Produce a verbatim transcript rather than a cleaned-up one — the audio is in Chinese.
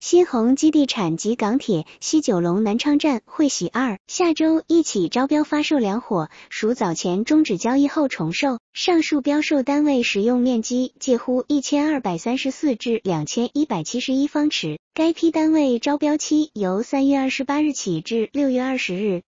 新鸿基地产及港铁西九龙南昌站会喜二下周一起招标发售两伙，属早前终止交易后重售，上述标售单位使用面积介乎一千二百三十四至两千一百七十一方尺。该批单位招标期由三月二十八日起至六月二十日。